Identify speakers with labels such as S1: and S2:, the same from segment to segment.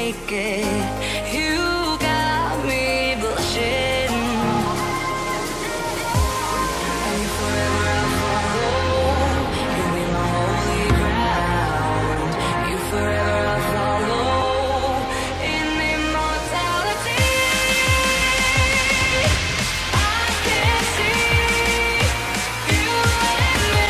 S1: naked. You got me blushing. And if forever I follow, you'll be my holy ground. You forever I follow in immortality. I can see you and me.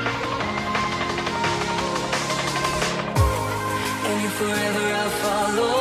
S1: And you forever I follow.